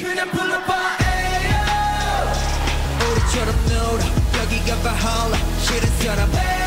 그냥 불러봐 에요 우리처럼 놀아 여기가 바할라 싫은 사람